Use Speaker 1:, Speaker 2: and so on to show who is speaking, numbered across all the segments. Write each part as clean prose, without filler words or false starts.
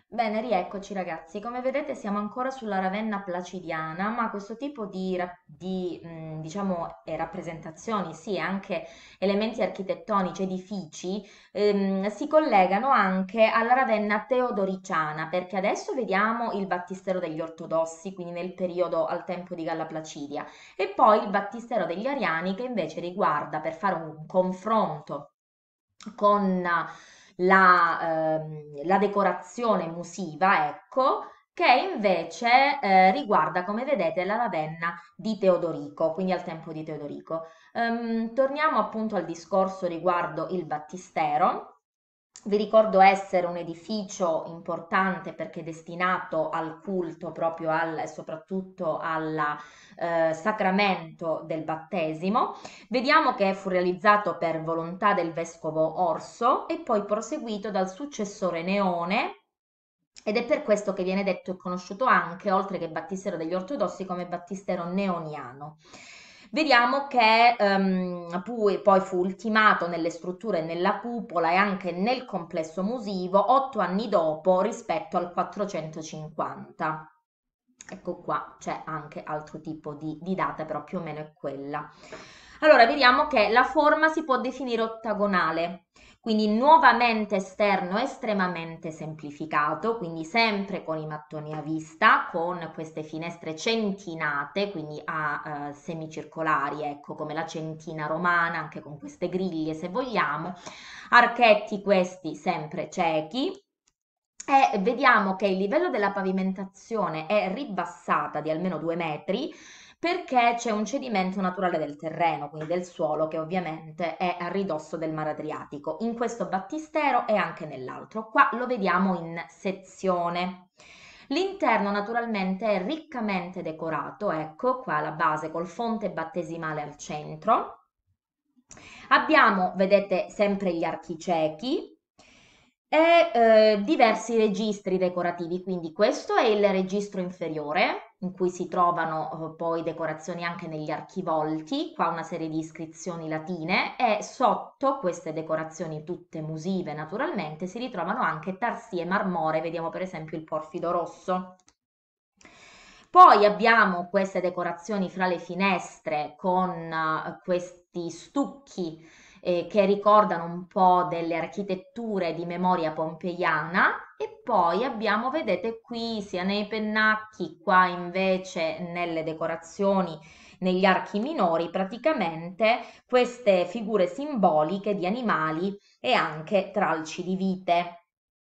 Speaker 1: Bene, rieccoci ragazzi. Come vedete siamo ancora sulla Ravenna placidiana, ma questo tipo diciamo, rappresentazioni, sì, anche elementi architettonici, edifici, si collegano anche alla Ravenna teodoriciana, perché adesso vediamo il battistero degli ortodossi, quindi nel periodo al tempo di Galla Placidia, e poi il battistero degli ariani che invece riguarda, per fare un confronto con la decorazione musiva, ecco, che invece riguarda, come vedete, la Ravenna di Teodorico, quindi al tempo di Teodorico. Torniamo appunto al discorso riguardo il battistero. Vi ricordo essere un edificio importante perché destinato al culto proprio e soprattutto al sacramento del battesimo. Vediamo che fu realizzato per volontà del vescovo Orso e poi proseguito dal successore Neone, ed è per questo che viene detto e conosciuto anche, oltre che battistero degli ortodossi, come battistero neoniano. Vediamo che poi fu ultimato nelle strutture e nella cupola e anche nel complesso musivo 8 anni dopo rispetto al 450. Ecco qua c'è anche altro tipo di data, però più o meno è quella. Allora, vediamo che la forma si può definire ottagonale, quindi nuovamente esterno estremamente semplificato, quindi sempre con i mattoni a vista, con queste finestre centinate, quindi a semicircolari, ecco, come la centina romana, anche con queste griglie se vogliamo, archetti questi sempre ciechi, e vediamo che il livello della pavimentazione è ribassata di almeno 2 metri perché c'è un cedimento naturale del terreno, quindi del suolo, che ovviamente è a ridosso del mare Adriatico, in questo battistero e anche nell'altro. Qua lo vediamo in sezione. L'interno naturalmente è riccamente decorato, ecco qua la base col fonte battesimale al centro. Abbiamo, vedete, sempre gli archi ciechi e diversi registri decorativi, quindi questo è il registro inferiore in cui si trovano poi decorazioni anche negli archivolti, qua una serie di iscrizioni latine e sotto queste decorazioni tutte musive naturalmente si ritrovano anche tarsie marmoree, vediamo per esempio il porfido rosso. Poi abbiamo queste decorazioni fra le finestre con questi stucchi che ricordano un po' delle architetture di memoria pompeiana e poi abbiamo, vedete qui, sia nei pennacchi, qua invece nelle decorazioni, negli archi minori, praticamente queste figure simboliche di animali e anche tralci di vite.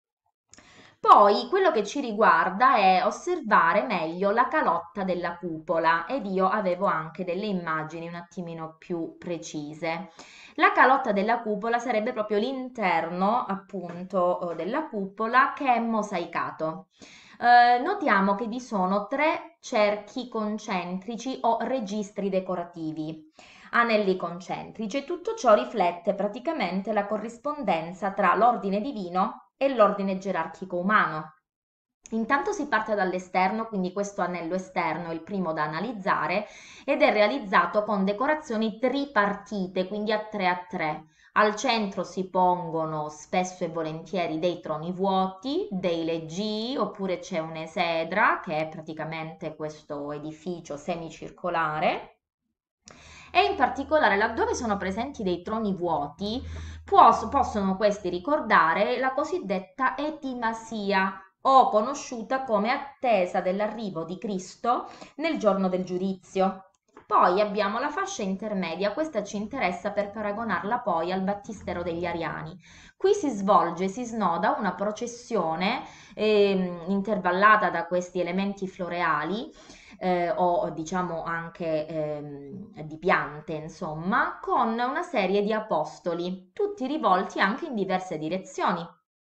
Speaker 1: Poi quello che ci riguarda è osservare meglio la calotta della cupola ed io avevo anche delle immagini un attimino più precise. La calotta della cupola sarebbe proprio l'interno appunto della cupola che è mosaicato. Notiamo che vi sono 3 cerchi concentrici o registri decorativi, anelli concentrici, e tutto ciò riflette praticamente la corrispondenza tra l'ordine divino e l'ordine gerarchico umano. Intanto si parte dall'esterno, quindi questo anello esterno è il primo da analizzare ed è realizzato con decorazioni tripartite, quindi a 3 a 3. Al centro si pongono spesso e volentieri dei troni vuoti, dei leggii, oppure c'è un'esedra, che è praticamente questo edificio semicircolare. E in particolare laddove sono presenti dei troni vuoti, possono questi ricordare la cosiddetta etimasia, o conosciuta come attesa dell'arrivo di Cristo nel giorno del giudizio. Poi abbiamo la fascia intermedia, questa ci interessa per paragonarla poi al battistero degli Ariani. Qui si svolge, si snoda una processione intervallata da questi elementi floreali o diciamo anche di piante, insomma, con una serie di apostoli, tutti rivolti anche in diverse direzioni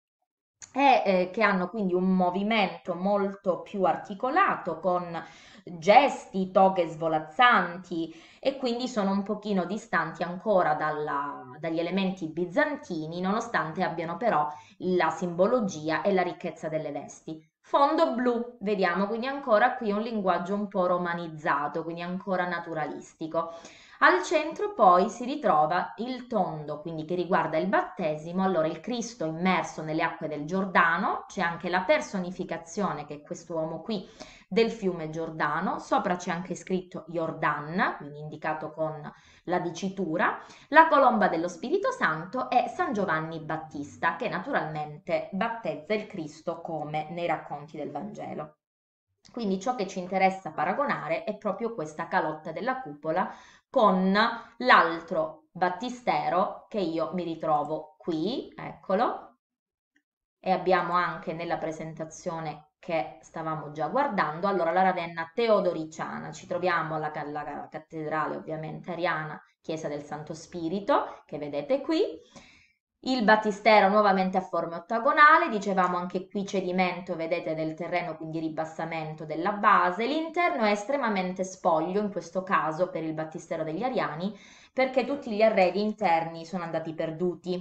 Speaker 1: e che hanno quindi un movimento molto più articolato con gesti, toghe svolazzanti e quindi sono un pochino distanti ancora dagli elementi bizantini, nonostante abbiano però la simbologia e la ricchezza delle vesti. Fondo blu, vediamo quindi ancora qui un linguaggio un po' romanizzato, quindi ancora naturalistico. Al centro poi si ritrova il tondo, quindi che riguarda il battesimo, allora il Cristo immerso nelle acque del Giordano, c'è anche la personificazione, che è quest'uomo qui, del fiume Giordano, sopra c'è anche scritto Jordan, quindi indicato con la dicitura, la colomba dello Spirito Santo e San Giovanni Battista, che naturalmente battezza il Cristo come nei racconti del Vangelo. Quindi ciò che ci interessa paragonare è proprio questa calotta della cupola con l'altro battistero che io mi ritrovo qui, eccolo, e abbiamo anche nella presentazione che stavamo già guardando, allora la Ravenna teodoriciana, ci troviamo alla cattedrale ovviamente ariana, chiesa del Santo Spirito, che vedete qui, il battistero nuovamente a forma ottagonale, dicevamo anche qui cedimento, vedete, del terreno, quindi ribassamento della base, l'interno è estremamente spoglio, in questo caso per il battistero degli Ariani, perché tutti gli arredi interni sono andati perduti.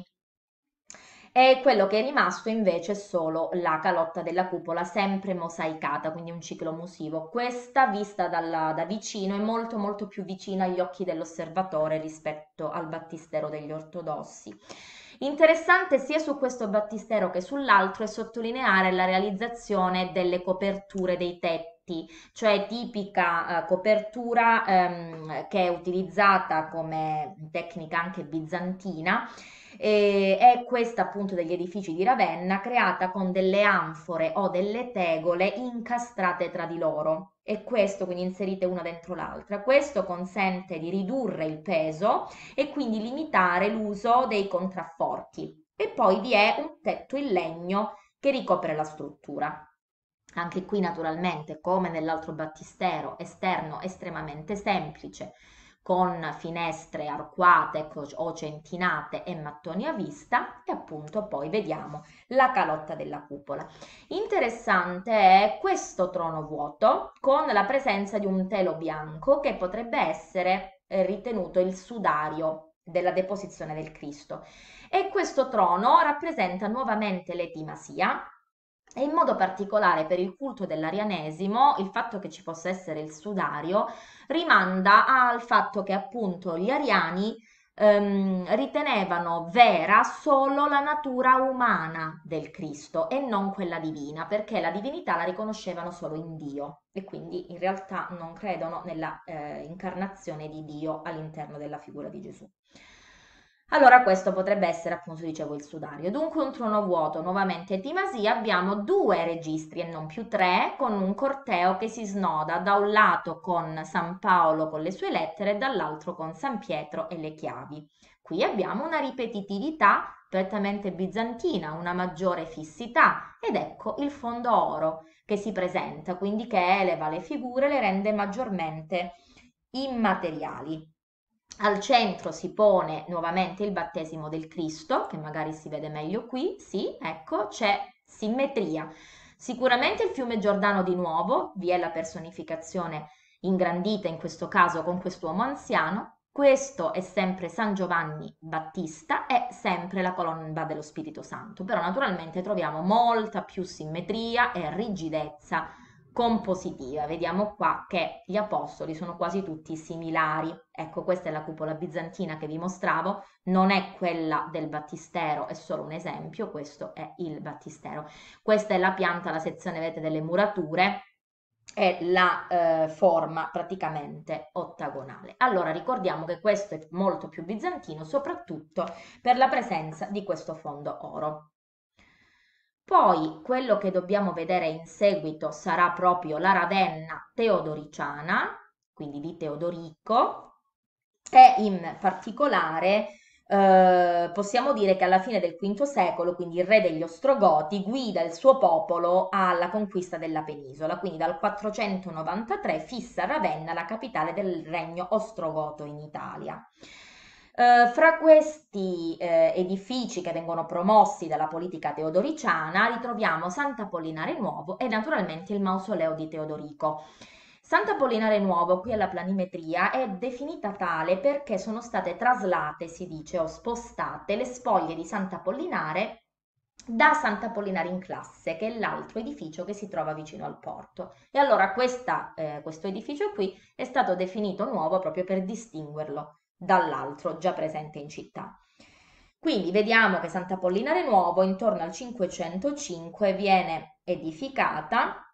Speaker 1: E quello che è rimasto invece è solo la calotta della cupola, sempre mosaicata, quindi un ciclo musivo. Questa vista da vicino è molto molto più vicina agli occhi dell'osservatore rispetto al battistero degli ortodossi. Interessante sia su questo battistero che sull'altro è sottolineare la realizzazione delle coperture dei tetti, cioè tipica copertura che è utilizzata come tecnica anche bizantina, è questa appunto degli edifici di Ravenna creata con delle anfore o delle tegole incastrate tra di loro e questo quindi inserite una dentro l'altra. Questo consente di ridurre il peso e quindi limitare l'uso dei contrafforti. E poi vi è un tetto in legno che ricopre la struttura. Anche qui naturalmente, come nell'altro battistero, esterno estremamente semplice, con finestre arcuate o centinate e mattoni a vista e appunto poi vediamo la calotta della cupola. Interessante è questo trono vuoto con la presenza di un telo bianco che potrebbe essere ritenuto il sudario della deposizione del Cristo. E questo trono rappresenta nuovamente l'etimasia e in modo particolare per il culto dell'arianesimo il fatto che ci possa essere il sudario rimanda al fatto che appunto gli ariani ritenevano vera solo la natura umana del Cristo e non quella divina, perché la divinità la riconoscevano solo in Dio e quindi in realtà non credono nella incarnazione di Dio all'interno della figura di Gesù. Allora questo potrebbe essere appunto, dicevo, il sudario. Dunque un trono vuoto, nuovamente Timasia, abbiamo due registri e non più tre, con un corteo che si snoda da un lato con San Paolo con le sue lettere e dall'altro con San Pietro e le chiavi. Qui abbiamo una ripetitività prettamente bizantina, una maggiore fissità ed ecco il fondo oro che si presenta, quindi che eleva le figure, le rende maggiormente immateriali. Al centro si pone nuovamente il battesimo del Cristo, che magari si vede meglio qui, sì, ecco, c'è simmetria. Sicuramente il fiume Giordano di nuovo, vi è la personificazione ingrandita in questo caso con quest'uomo anziano. Questo è sempre San Giovanni Battista, è sempre la colonna dello Spirito Santo, però naturalmente troviamo molta più simmetria e rigidezza compositiva. Vediamo qua che gli apostoli sono quasi tutti similari. Ecco, questa è la cupola bizantina che vi mostravo, non è quella del battistero, è solo un esempio, questo è il battistero. Questa è la pianta, la sezione, vedete, delle murature e la forma praticamente ottagonale. Allora ricordiamo che questo è molto più bizantino, soprattutto per la presenza di questo fondo oro. Poi quello che dobbiamo vedere in seguito sarà proprio la Ravenna teodoriciana, quindi di Teodorico, e in particolare possiamo dire che alla fine del V secolo, quindi il re degli Ostrogoti, guida il suo popolo alla conquista della penisola, quindi dal 493 fissa Ravenna la capitale del regno ostrogoto in Italia. Fra questi edifici che vengono promossi dalla politica teodoriciana ritroviamo Sant'Apollinare Nuovo e naturalmente il mausoleo di Teodorico. Sant'Apollinare Nuovo, qui alla planimetria, è definita tale perché sono state traslate, si dice, o spostate le spoglie di Sant'Apollinare da Sant'Apollinare in Classe, che è l'altro edificio che si trova vicino al porto. E allora questo edificio qui è stato definito nuovo proprio per distinguerlo dall'altro già presente in città. Quindi vediamo che Sant'Apollinare Nuovo intorno al 505 viene edificata,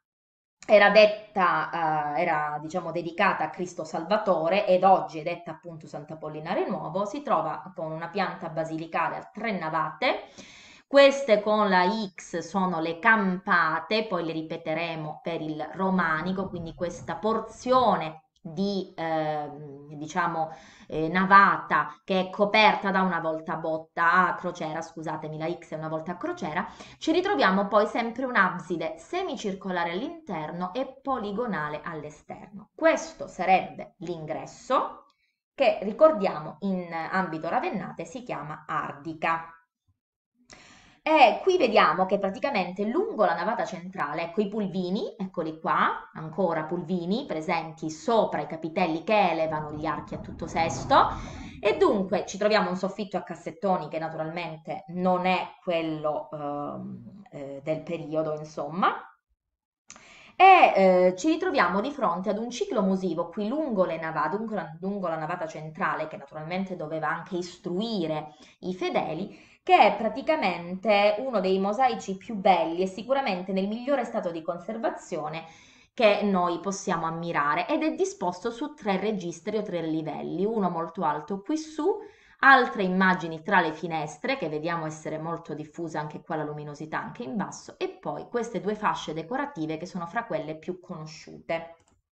Speaker 1: era diciamo dedicata a Cristo Salvatore ed oggi è detta appunto Sant'Apollinare Nuovo. Si trova con una pianta basilicale a tre navate. Queste con la X sono le campate, poi le ripeteremo per il romanico, quindi questa porzione di diciamo navata che è coperta da una volta botta a crociera, scusatemi, la X è una volta a crociera, ci ritroviamo poi sempre un'abside semicircolare all'interno e poligonale all'esterno. Questo sarebbe l'ingresso che ricordiamo in ambito ravennate si chiama ardica. E qui vediamo che praticamente lungo la navata centrale, ecco i pulvini, eccoli qua, ancora pulvini presenti sopra i capitelli che elevano gli archi a tutto sesto, e dunque ci troviamo un soffitto a cassettoni che naturalmente non è quello del periodo, insomma, e ci ritroviamo di fronte ad un ciclo musivo qui lungo le navate, lungo la navata centrale, che naturalmente doveva anche istruire i fedeli, che è praticamente uno dei mosaici più belli e sicuramente nel migliore stato di conservazione che noi possiamo ammirare, ed è disposto su tre registri o tre livelli, uno molto alto qui su, altre immagini tra le finestre che vediamo essere molto diffuse anche qua la luminosità anche in basso, e poi queste due fasce decorative che sono fra quelle più conosciute.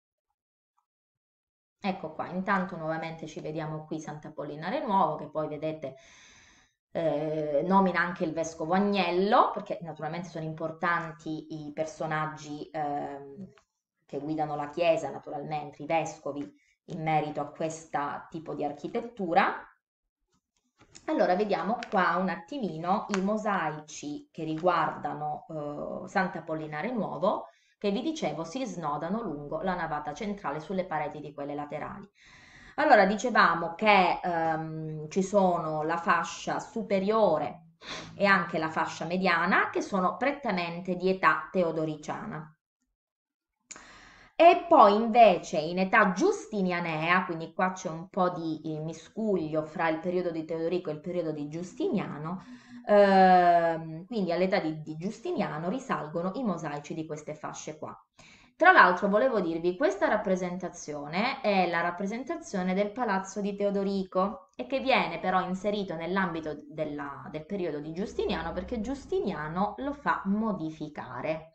Speaker 1: Ecco qua, intanto nuovamente ci vediamo qui Sant'Apollinare Nuovo, che poi vedete nomina anche il vescovo Agnello, perché naturalmente sono importanti i personaggi che guidano la Chiesa, naturalmente i vescovi, in merito a questo tipo di architettura. Allora, vediamo qua un attimino i mosaici che riguardano Sant'Apollinare Nuovo, che vi dicevo si snodano lungo la navata centrale sulle pareti di quelle laterali. Allora, dicevamo che ci sono la fascia superiore e anche la fascia mediana, che sono prettamente di età teodoriciana. E poi invece in età giustinianea, quindi qua c'è un po' di miscuglio fra il periodo di Teodorico e il periodo di Giustiniano, quindi all'età di Giustiniano risalgono i mosaici di queste fasce qua. Tra l'altro volevo dirvi, questa rappresentazione è la rappresentazione del palazzo di Teodorico e che viene però inserito nell'ambito del periodo di Giustiniano perché Giustiniano lo fa modificare.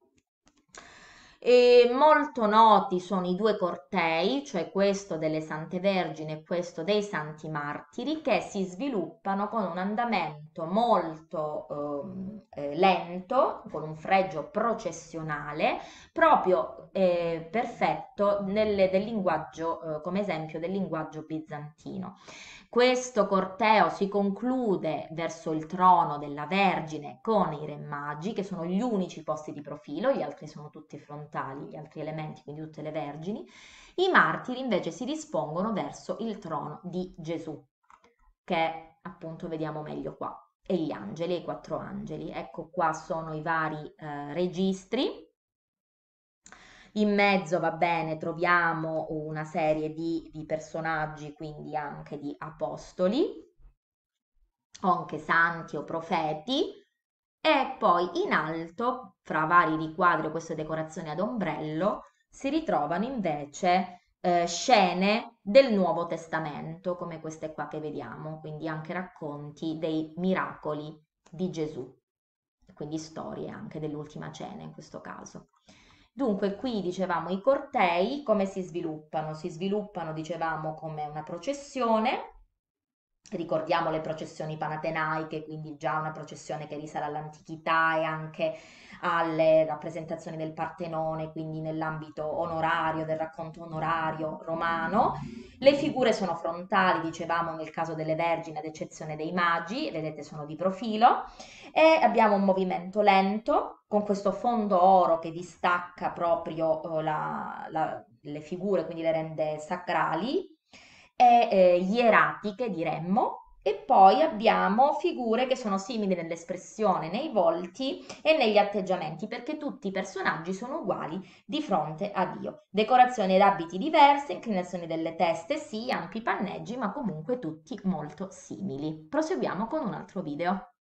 Speaker 1: E molto noti sono i due cortei, cioè questo delle Sante Vergini e questo dei Santi Martiri, che si sviluppano con un andamento molto lento, con un fregio processionale, proprio perfetto del linguaggio, come esempio del linguaggio bizantino. Questo corteo si conclude verso il trono della Vergine con i Re Magi, che sono gli unici posti di profilo, gli altri sono tutti frontali, gli altri elementi, quindi tutte le vergini. I martiri invece si dispongono verso il trono di Gesù, che appunto vediamo meglio qua, e gli angeli, i quattro angeli. Ecco qua sono i vari registri. In mezzo, va bene, troviamo una serie di personaggi, quindi anche di apostoli, o anche santi o profeti, e poi in alto, fra vari riquadri o queste decorazioni ad ombrello, si ritrovano invece scene del Nuovo Testamento, come queste qua che vediamo, quindi anche racconti dei miracoli di Gesù, quindi storie anche dell'ultima cena in questo caso. Dunque, qui dicevamo i cortei come si sviluppano? Si sviluppano, dicevamo, come una processione. Ricordiamo le processioni panatenaiche, quindi già una processione che risale all'antichità e anche alle rappresentazioni del Partenone, quindi nell'ambito onorario, del racconto onorario romano. Le figure sono frontali, dicevamo nel caso delle Vergini, ad eccezione dei Magi, vedete sono di profilo, e abbiamo un movimento lento con questo fondo oro che distacca proprio le figure, quindi le rende sacrali e ieratiche diremmo, E poi abbiamo figure che sono simili nell'espressione, nei volti e negli atteggiamenti, perché tutti i personaggi sono uguali di fronte a Dio. Decorazioni ed abiti diverse, inclinazioni delle teste, sì, ampi panneggi, ma comunque tutti molto simili. Proseguiamo con un altro video.